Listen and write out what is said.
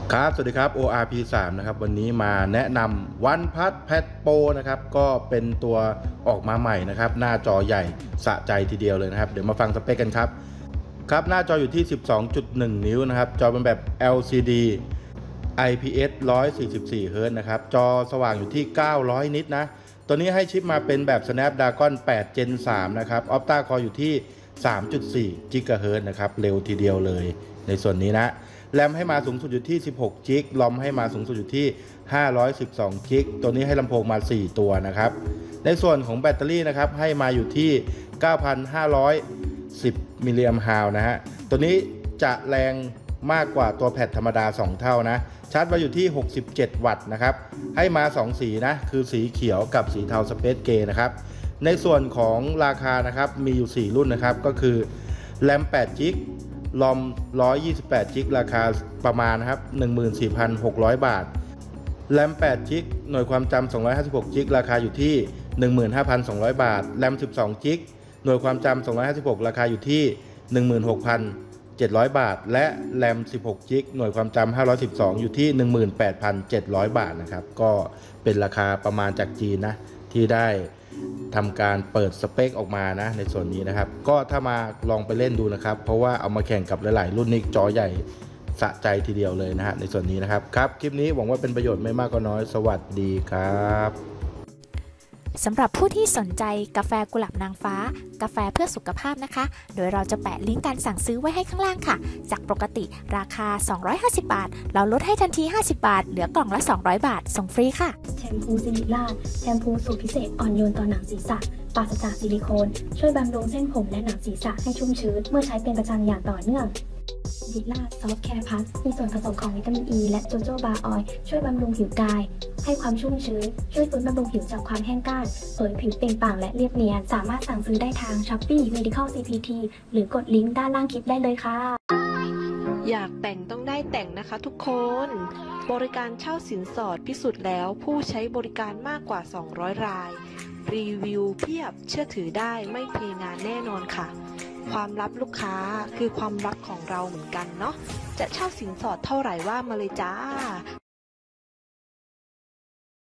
ครับสวัสดีครับ ORP3 นะครับวันนี้มาแนะนำ OnePlus Pad Pro นะครับก็เป็นตัวออกมาใหม่นะครับหน้าจอใหญ่สะใจทีเดียวเลยนะครับเดี๋ยวมาฟังสเปคกันครับหน้าจออยู่ที่ 12.1 นิ้วนะครับจอเป็นแบบ LCD IPS 144 Hz นะครับจอสว่างอยู่ที่ 900 นิตนะตัวนี้ให้ชิปมาเป็นแบบ Snapdragon 8 Gen 3 นะครับ Octa Core อยู่ที่ 3.4 GHz นะครับเร็วทีเดียวเลยในส่วนนี้นะแรมให้มาสูงสุดอยู่ที่16 GB ลอมให้มาสูงสุดอยู่ที่512 GB ตัวนี้ให้ลำโพงมา 4 ตัวนะครับในส่วนของแบตเตอรี่นะครับให้มาอยู่ที่ 9,510 มิลลิแอมป์ฮาวนะฮะตัวนี้จะแรงมากกว่าตัวแพดธรรมดา 2 เท่านะชาร์จไว้อยู่ที่67 วัตต์นะครับให้มา 2 สีนะคือสีเขียวกับสีเทาสเปซเกย์นะครับในส่วนของราคานะครับมีอยู่ 4 รุ่นนะครับก็คือแรม8 GBลอม128 GB ราคาประมาณนะครับ 14,600 บาทแรม8 GB หน่วยความจำ256 GB ราคาอยู่ที่ 15,200 บาทแรม12 GB หน่วยความจำ256ราคาอยู่ที่ 16,700 บาทและแรม16 GB หน่วยความจำ512อยู่ที่ 18,700 บาทนะครับก็เป็นราคาประมาณจากจีนนะที่ได้ทำการเปิดสเปคออกมานะในส่วนนี้นะครับก็ถ้ามาลองไปเล่นดูนะครับเพราะว่าเอามาแข่งกับหลายๆรุ่นนี้จอใหญ่สะใจทีเดียวเลยนะฮะในส่วนนี้นะครับคลิปนี้หวังว่าเป็นประโยชน์ไม่มากก็น้อยสวัสดีครับสำหรับผู้ที่สนใจกาแฟกุหลาบนางฟ้ากาแฟเพื่อสุขภาพนะคะโดยเราจะแปะลิงก์การสั่งซื้อไว้ให้ข้างล่างค่ะจากปกติราคา250 บาทเราลดให้ทันที50 บาทเหลือกล่องละ200 บาทส่งฟรีค่ะแชมพูซิลิล่าแชมพูสูตรพิเศษอ่อนโยนต่อหนังศีรษะปราศจากซิลิโคนช่วยบำรุงเส้นผมและหนังศีรษะให้ชุ่มชื้นเมื่อใช้เป็นประจำอย่างต่อเนื่องซิลิล่าซอฟต์แคร์พัสมีส่วนผสมของวิตามินอ e ีและโจโจบาออยล์ช่วยบำรุงผิวกายให้ความชุ่มชื้นช่วยฟื้นบำรุงผิวจากความแห้งกร้านเผยผิวเปล่งปลั่งและเรียบเนียนสามารถสั่งซื้อได้ทาง Shopee Medical CPT หรือกดลิงก์ด้านล่างคลิปได้เลยค่ะอยากแต่งต้องได้แต่งนะคะทุกคน บริการเช่าสินสอดพิสูจน์แล้วผู้ใช้บริการมากกว่า200 รายรีวิวเพียบเชื่อถือได้ไม่เทงานแน่นอนค่ะความลับลูกค้าคือความลับของเราเหมือนกันเนาะจะเช่าสินสอดเท่าไหร่ว่ามาเลยจ้า